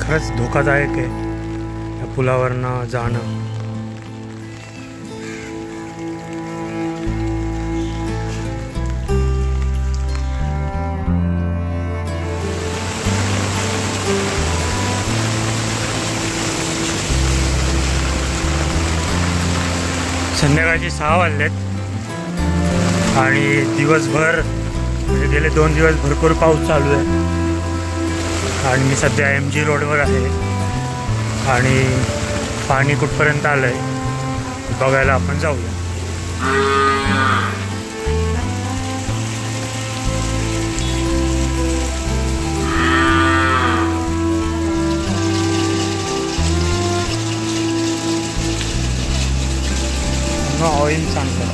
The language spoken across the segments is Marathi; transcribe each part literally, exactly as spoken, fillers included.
खरंच धोकादायक आहे या पुलावरनं जाणं. संध्याकाळचे सहा वाजलेत आणि दिवसभर म्हणजे गेले दोन दिवस भरपूर पाऊस चालू आहे आणि मी सध्या एम जी रोडवर आहे आणि पाणी कुठपर्यंत आलं आहे बघायला आपण जाऊया. ऑइल सांगतो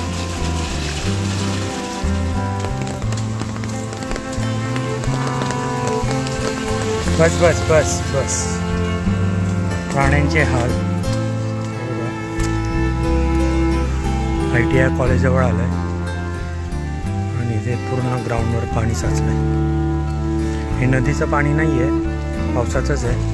बस बस बस बस प्राण्यांचे हाल. आय टी आय कॉलेजजवळ आलं आहे आणि इथे पूर्ण ग्राउंडवर पाणी साचलं आहे. हे नदीचं पाणी नाही आहे, पावसाचंच आहे.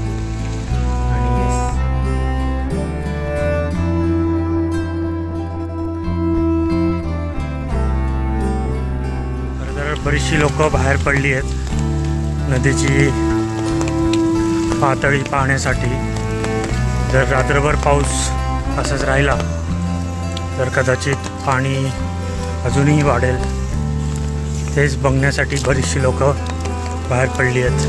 बरीचशी लोक बाहेर पडली आहेत नदीची पातळी पाहण्यासाठी. जर रात्रभर पाऊस असंच राहिला तर कदाचित पाणी अजूनही वाढेल. तेच बघण्यासाठी बरीचशी लोक बाहेर पडली आहेत.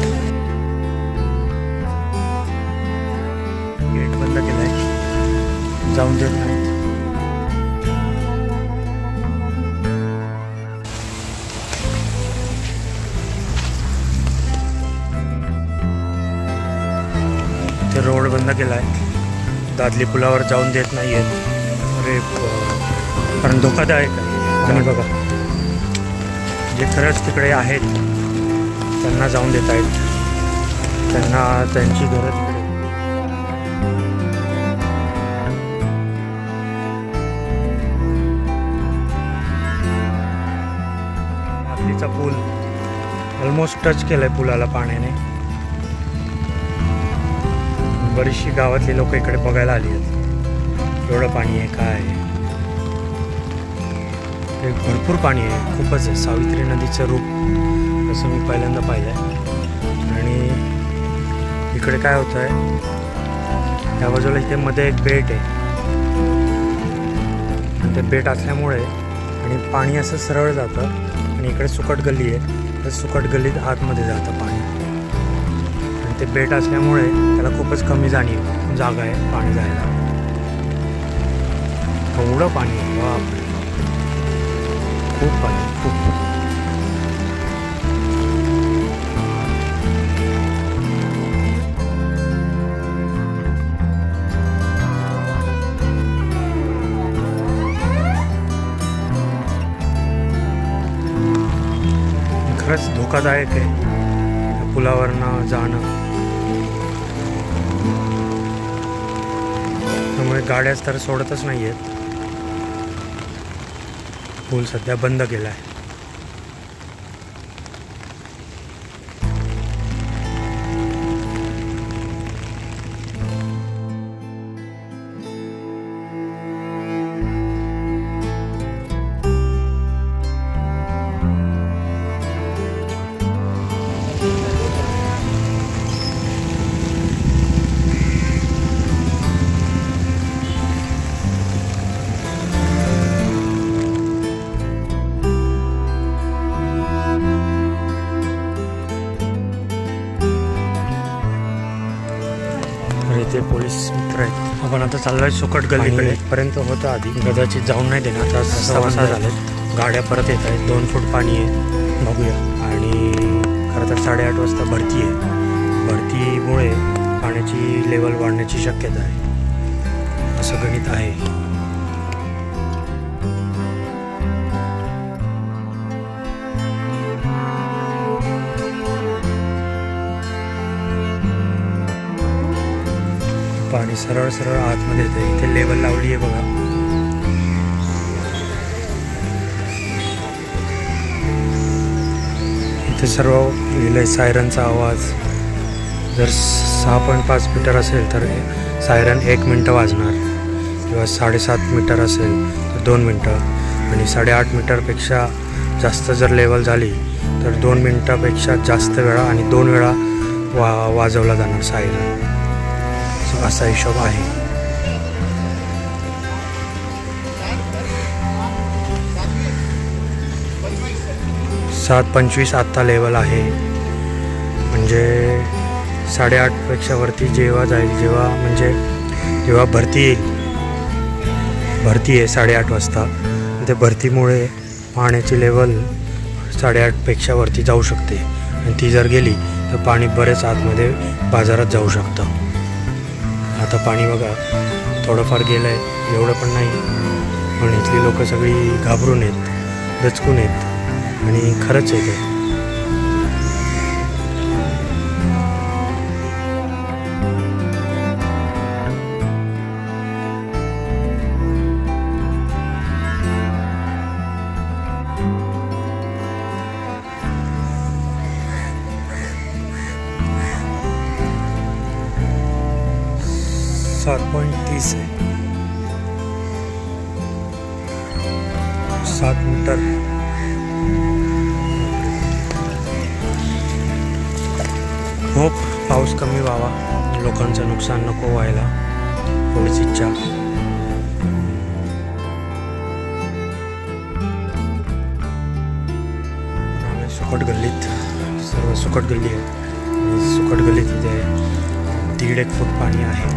गेट बंद केलं आहे, जाऊन देत नाही. रोड बंद केला आहे, दादली पुलावर जाऊन देत नाही आहेत. अरे कारण धोकादायक आहे. आणि बघा जे खरंच तिकडे आहेत त्यांना जाऊन देत आहेत, त्यांना त्यांची गरज. दादलीचा पूल ऑलमोस्ट टच केला आहे पुलाला पाण्याने. बरीचशी गावातली लोक इकडे बघायला आली आहेत. एवढं पाणी आहे काय आहे, भरपूर पाणी आहे, खूपच आहे. सावित्री नदीचं रूप असं मी पहिल्यांदा पाहिलं आहे. आणि इकडे काय होतं आहे, त्या बाजूला इथे मध्ये एक बेट आहे आणि ते बेट असल्यामुळे आणि पाणी असं सरळ जातं आणि इकडे सुकट गल्ली आहे, तर सुकट गल्लीत आतमध्ये जातं पाणी. ते बेट असल्यामुळे त्याला खूपच कमी जाणीव जागा आहे पाणी जायला. एवढं पाणी आहे, बापरे खूप पाणी खूप. खरंच धोकादायक आहे पुलावरनं जाणं. त्यामुळे गाड्याच तर सोडतच नाही आहेत. पूल सध्या बंद केला आहे. इथे पोलीस मित्र आहेत. आपण आता चाललोय सुकट गल्लीकडे. पर्यंत होतं आधी, कदाचित जाऊन नाही देणार. आता सहा वाजता झाले, गाड्या परत येत आहेत. दोन फूट पाणी आहे, बघूया. आणि खरं तर साडेआठ वाजता भरती आहे. भरतीमुळे पाण्याची लेवल वाढण्याची शक्यता आहे, असं गणित आहे. पाणी सरळ सरळ आतमध्ये येते. इथे लेवल लावली आहे बघा. इथे सर्व लिहिलंय सायरनचा आवाज, जर सहा पॉईंट पाच मीटर असेल तर सायरन एक मिनटं वाजणार, किंवा साडेसात मीटर असेल तर दोन मिनटं, आणि साडेआठ मीटरपेक्षा जास्त जर लेवल झाली तर दोन मिनटापेक्षा जास्त वेळा आणि दोन वेळा वा वाजवला जाणार सायरन. सो असा हिशोब आहे. सात पंचवीस आत्ता लेवल आहे, म्हणजे साडेआठपेक्षा वरती जेव्हा जाईल, जेव्हा म्हणजे जेव्हा भरती येईल, भरती आहे साडेआठ वाजता, ते भरतीमुळे पाण्याची लेवल साडेआठपेक्षा वरती जाऊ शकते, आणि ती जर गेली तर पाणी बरेच आतमध्ये बाजारात जाऊ शकतं. आता पाणी बघा थोडंफार गेलं आहे, एवढं पण नाही, पण इथली लोक सगळी घाबरून आहेत, दचकून आहेत, आणि खरंच आहे ते. सात पॉईंट तीस आहे, सात मीटर. खूप पाऊस कमी व्हावा, लोकांचं नुकसान नको व्हायला, थोडीच इच्छा. आम्ही सुकट गल्लीत, सर्व सुकट गल्ली आहे, आणि सुकट गल्लीत इथे दीड एक फूट पाणी आहे.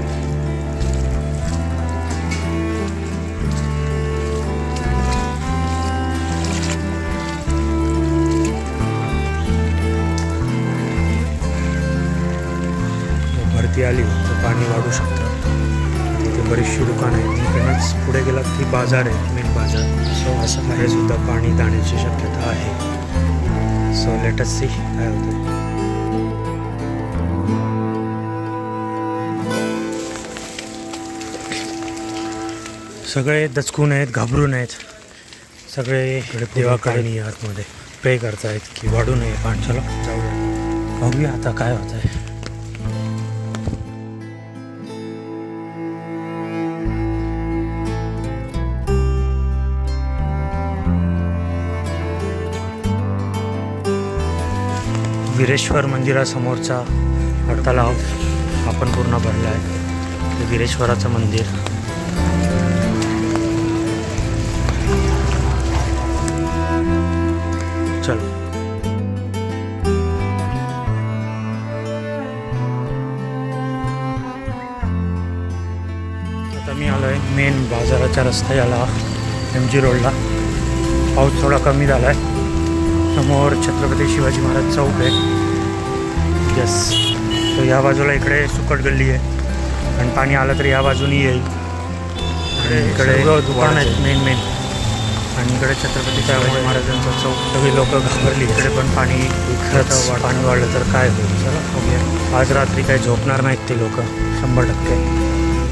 भरती आली तर पाणी वाढू शकतं. तिथे बरीचशी दुकानं आहेत, इकडनंच पुढे गेलात की बाजार आहे, मेन बाजार. सो असं बाहेर सुद्धा पाणी जाण्याची शक्यता आहे. सो लेट अस सी काय होतं. सगळे दचकून आहेत, घाबरून आहेत, सगळे देवाकडे आतमध्ये प्रे करतायत की वाढू नये पाणी. चला जाऊया, बघूया आता काय होत आहे. वीरेश्वर मंदिरासमोरचा हा तलाव आपण पूर्ण भरला आहे. वीरेश्वराचं मंदिर. चल आता मी आलो आहे मेन बाजाराच्या रस्त्याला, एम जी रोडला. पाऊस थोडा कमी झाला आहे. समोर छत्रपती शिवाजी महाराज चौक आहे. यस, तर या बाजूला इकडे सुकट गल्ली आहे, आणि पाणी आलं तर या बाजूनी येईल. इकडे दुकान आहेत मेन मेन, आणि इकडे छत्रपती शिवाजी महाराजांचा चौक. सगळी लोक घाबरली. इकडे पण पाणी खरंच पाणी वाढलं तर काय होईल. चला बघूया. आज रात्री काही झोपणार नाहीत ते लोक, शंभर टक्के.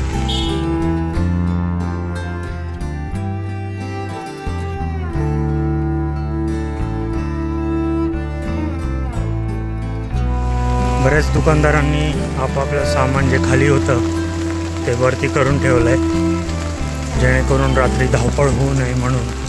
बऱ्याच दुकानदारांनी आपापलं सामान जे खाली होतं ते वरती करून ठेवलं आहे, जेणेकरून रात्री धावपळ होऊ नये म्हणून.